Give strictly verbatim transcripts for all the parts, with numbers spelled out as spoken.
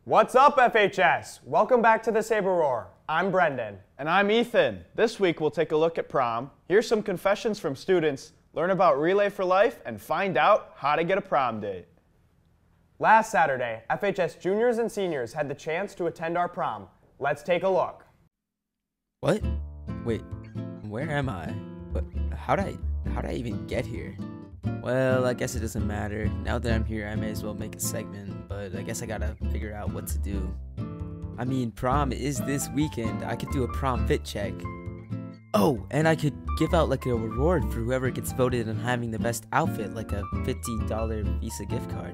What's up, F H S? Welcome back to the Saber Roar. I'm Brendan. And I'm Ethan. This week we'll take a look at prom, hear some confessions from students, learn about Relay for Life, and find out how to get a prom date. Last Saturday, F H S juniors and seniors had the chance to attend our prom. Let's take a look. What? Wait, where am I? What? How'd I, how'd I even get here? Well, I guess it doesn't matter. Now that I'm here, I may as well make a segment, but I guess I gotta figure out what to do. I mean, prom is this weekend. I could do a prom fit check. Oh, and I could give out like a reward for whoever gets voted on having the best outfit, like a fifty dollar Visa gift card.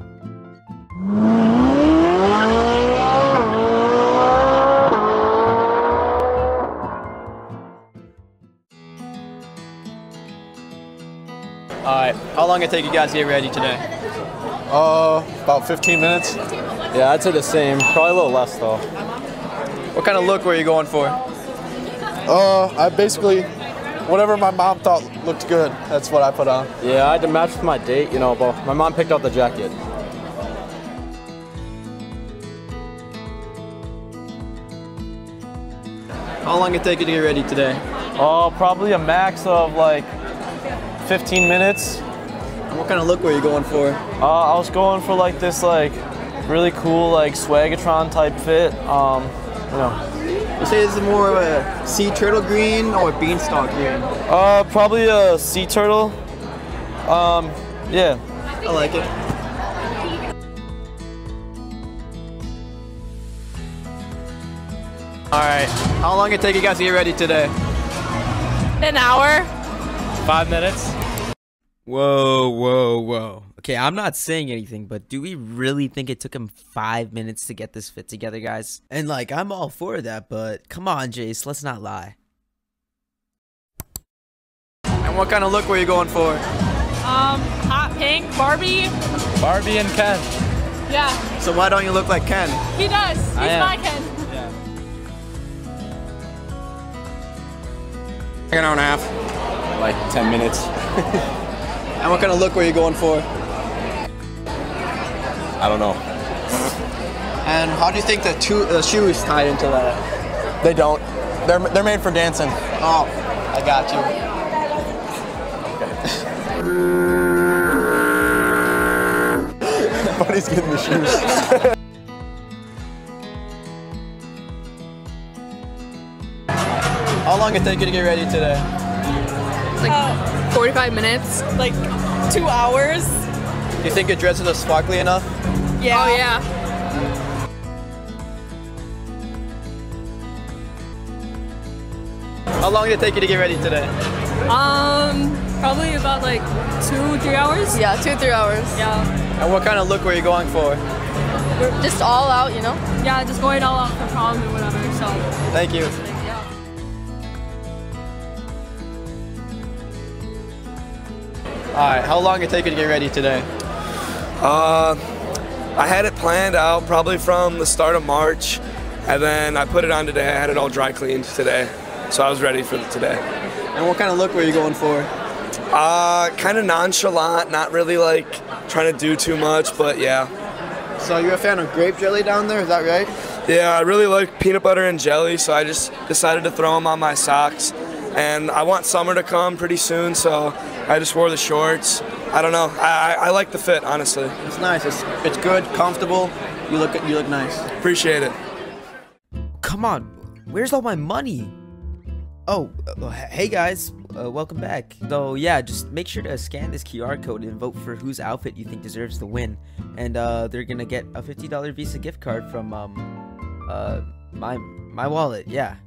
Alright, how long did it take you guys to get ready today? Uh, about fifteen minutes. Yeah, I'd say the same. Probably a little less though. What kind of look were you going for? Uh, I basically, whatever my mom thought looked good, that's what I put on. Yeah, I had to match with my date, you know, but my mom picked out the jacket. How long did it take you to get ready today? Uh, probably a max of like fifteen minutes. And what kind of look were you going for? Uh, I was going for like this like really cool like Swagatron type fit. Um, you know. You say this is more of a sea turtle green or beanstalk green? Uh, probably a sea turtle. Um, yeah. I like it. Alright, how long did it take you guys to get ready today? An hour. Five minutes. Whoa, whoa, whoa. Okay, I'm not saying anything, but do we really think it took him five minutes to get this fit together, guys? And like, I'm all for that, but come on, Jace, let's not lie. And what kind of look were you going for? Um, hot pink, Barbie. Barbie and Ken. Yeah, So why don't you look like Ken? he does. He's I am. my Ken. Yeah. Like an hour and a half. Like ten minutes. And what kind of look were you going for? I don't know. And how do you think the two uh, shoes tied into that? They don't. They're they're made for dancing. Oh, I got you. Buddy's getting the shoes. How long did it take you to get ready today? Like forty-five minutes, like two hours. Do you think your dresses are sparkly enough? Yeah. Oh yeah. How long did it take you to get ready today? Um, probably about like two, three hours. Yeah, two, three hours. Yeah. And what kind of look were you going for? We're just all out, you know? Yeah, just going all out for prom and whatever. So. Thank you. Yeah. Alright, how long did it take you to get ready today? Uh, I had it planned out probably from the start of March, and then I put it on today. I had it all dry cleaned today, so I was ready for today. And what kind of look were you going for? Uh, kind of nonchalant, not really like trying to do too much, but yeah. So you're a fan of grape jelly down there, is that right? Yeah, I really like peanut butter and jelly, so I just decided to throw them on my socks. And I want summer to come pretty soon, so I just wore the shorts. I don't know. I, I, I like the fit, honestly. It's nice. It's it's good, comfortable. You look you look nice. Appreciate it. Come on, where's all my money? Oh, uh, hey guys, uh, welcome back. So yeah, just make sure to scan this Q R code and vote for whose outfit you think deserves the win. And uh, they're gonna get a fifty dollar Visa gift card from um, uh, my my wallet. Yeah.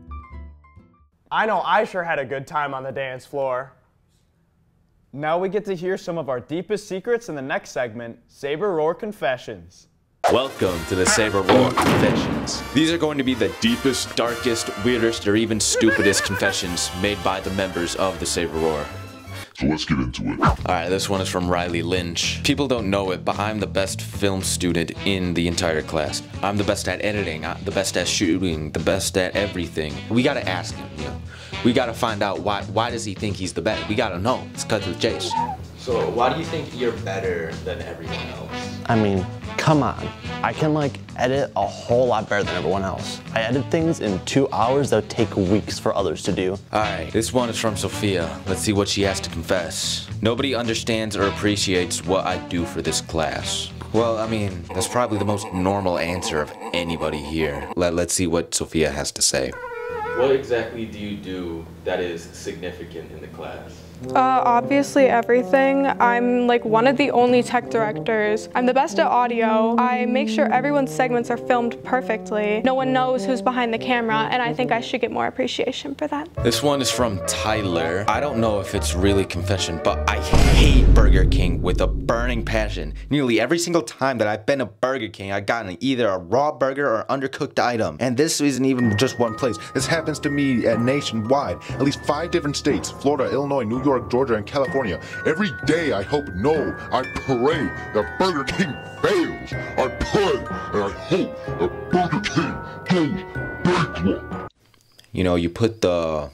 I know I sure had a good time on the dance floor. Now we get to hear some of our deepest secrets in the next segment, Saber Roar Confessions. Welcome to the Saber Roar Confessions. These are going to be the deepest, darkest, weirdest, or even stupidest confessions made by the members of the Saber Roar. So let's get into it. Alright, this one is from Riley Lynch. People don't know it, but I'm the best film student in the entire class. I'm the best at editing, I'm the best at shooting, the best at everything. We gotta ask him, you know. We gotta find out why why does he think he's the best. We gotta know. It's because of Jace. So why do you think you're better than everyone else? I mean, Come on, I can like edit a whole lot better than everyone else. I edit things in two hours that would take weeks for others to do. Alright, this one is from Sophia. Let's see what she has to confess. Nobody understands or appreciates what I do for this class. Well, I mean, that's probably the most normal answer of anybody here. Let, let's see what Sophia has to say. What exactly do you do that is significant in the class? Uh, obviously everything. I'm like one of the only tech directors. I'm the best at audio. I make sure everyone's segments are filmed perfectly. No one knows who's behind the camera, and I think I should get more appreciation for that. This one is from Tyler. I don't know if it's really confession, but I hate Burger King with a burning passion. Nearly every single time that I've been to Burger King, I've gotten either a raw burger or undercooked item. And this isn't even just one place. This happens to me at nationwide. At least five different states, Florida, Illinois, New York, Georgia, and California. Every day I hope, no, I pray that Burger King fails. I pray and I hope that Burger King goes bankrupt. You know, you put the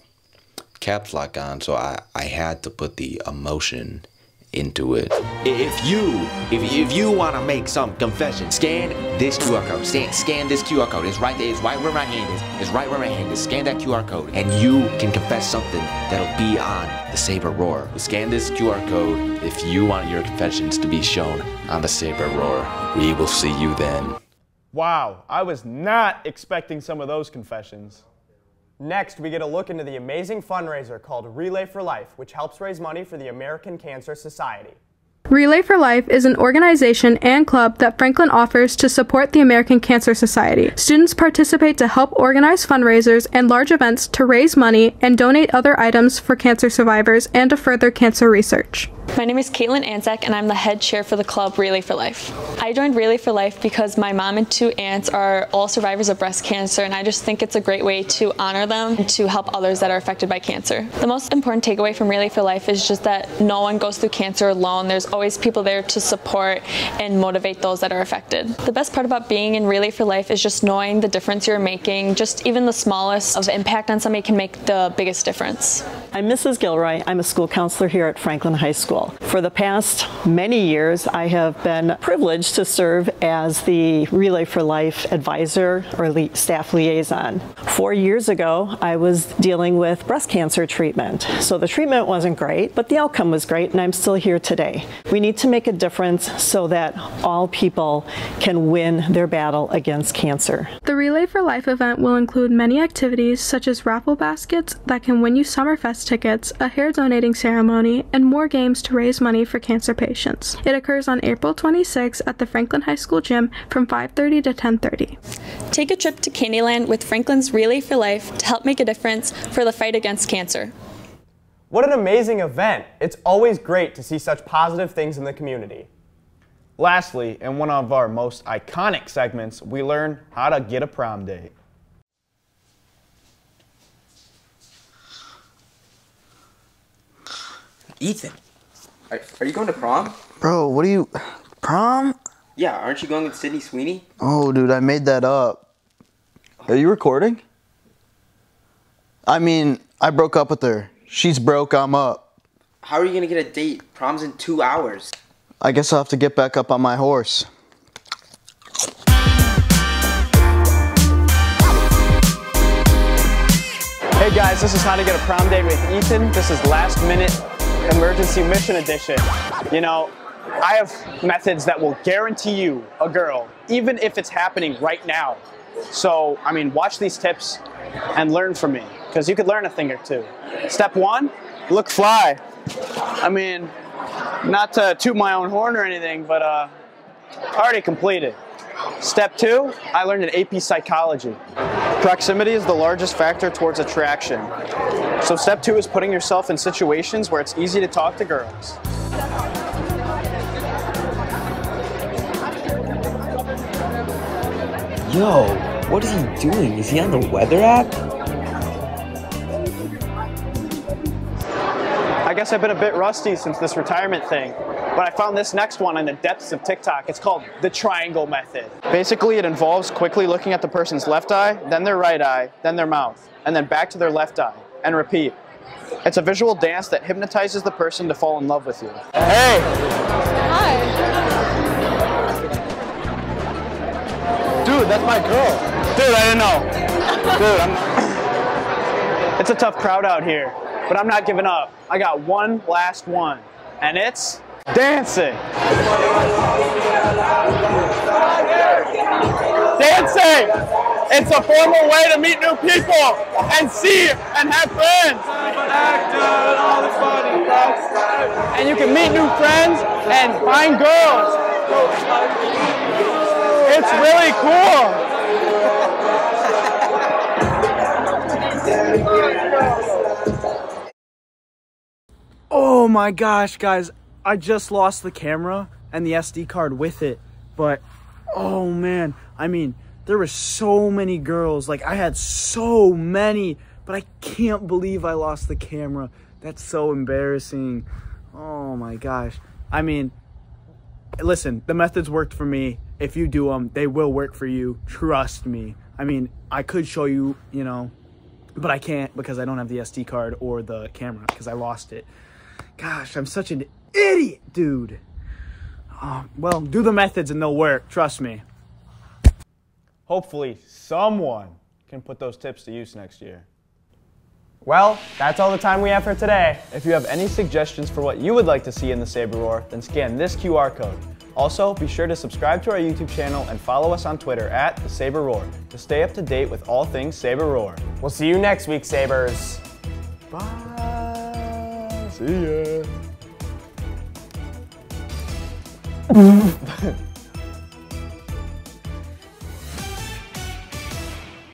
caps lock on, so I, I had to put the emotion into it. If you, if, if you want to make some confession, scan this Q R code. Scan, scan this Q R code. It's right there. It's right where my hand is. It's right where my hand is. Scan that Q R code, and you can confess something that'll be on the Saber Roar. Scan this Q R code if you want your confessions to be shown on the Saber Roar. We will see you then. Wow, I was not expecting some of those confessions. Next, we get a look into the amazing fundraiser called Relay for Life, which helps raise money for the American Cancer Society. Relay for Life is an organization and club that Franklin offers to support the American Cancer Society. Students participate to help organize fundraisers and large events to raise money and donate other items for cancer survivors and to further cancer research. My name is Caitlin Anzac, and I'm the head chair for the club Relay for Life. I joined Relay for Life because my mom and two aunts are all survivors of breast cancer, and I just think it's a great way to honor them and to help others that are affected by cancer. The most important takeaway from Relay for Life is just that no one goes through cancer alone. There's always people there to support and motivate those that are affected. The best part about being in Relay for Life is just knowing the difference you're making. Just even the smallest of impact on somebody can make the biggest difference. I'm Missus Gilroy. I'm a school counselor here at Franklin High School. For the past many years, I have been privileged to serve as the Relay for Life advisor or li- staff liaison. Four years ago, I was dealing with breast cancer treatment. So the treatment wasn't great, but the outcome was great, and I'm still here today. We need to make a difference so that all people can win their battle against cancer. The Relay for Life event will include many activities such as raffle baskets that can win you Summerfest tickets, a hair donating ceremony, and more games to raise money for cancer patients. It occurs on April twenty-sixth at the Franklin High School gym from five thirty to ten thirty. Take a trip to Candyland with Franklin's Relay for Life to help make a difference for the fight against cancer. What an amazing event! It's always great to see such positive things in the community. Lastly, in one of our most iconic segments, we learn how to get a prom date. Ethan, are, are you going to prom? Bro, what are you... Prom? Yeah, aren't you going with Sydney Sweeney? Oh, dude, I made that up. Are you recording? I mean, I broke up with her. She's broke, I'm up. How are you going to get a date? Prom's in two hours. I guess I'll have to get back up on my horse. Hey guys, this is How to Get a Prom Date with Ethan. This is last minute emergency mission edition. You know, I have methods that will guarantee you a girl, even if it's happening right now. So, I mean, watch these tips and learn from me, because you could learn a thing or two. Step one, look fly. I mean, not to toot my own horn or anything, but uh, already completed. Step two, I learned in A P Psychology. Proximity is the largest factor towards attraction. So step two is putting yourself in situations where it's easy to talk to girls. Yo, what is he doing? Is he on the weather app? I guess I've been a bit rusty since this retirement thing, but I found this next one in the depths of TikTok. It's called the triangle method. Basically, it involves quickly looking at the person's left eye, then their right eye, then their mouth, and then back to their left eye, and repeat. It's a visual dance that hypnotizes the person to fall in love with you. Hey! Hi. Dude, that's my girl. Dude, I didn't know. Dude, I'm... It's a tough crowd out here, but I'm not giving up. I got one last one, and it's dancing. Dancing! It's a formal way to meet new people and see and have friends. And you can meet new friends and find girls. It's really cool. Oh my gosh, guys. I just lost the camera and the S D card with it. But, oh man, I mean, there were so many girls. Like, I had so many, but I can't believe I lost the camera. That's so embarrassing. Oh my gosh. I mean, listen, the methods worked for me. If you do them, they will work for you. Trust me. I mean, I could show you, you know, but I can't because I don't have the S D card or the camera because I lost it. Gosh, I'm such an idiot, dude. Oh, well, do the methods and they'll work. Trust me. Hopefully someone can put those tips to use next year. Well, that's all the time we have for today. If you have any suggestions for what you would like to see in the Saber Roar, then scan this Q R code. Also, be sure to subscribe to our YouTube channel and follow us on Twitter at the Saber Roar to stay up to date with all things Saber Roar. We'll see you next week, Sabers. Bye. See ya.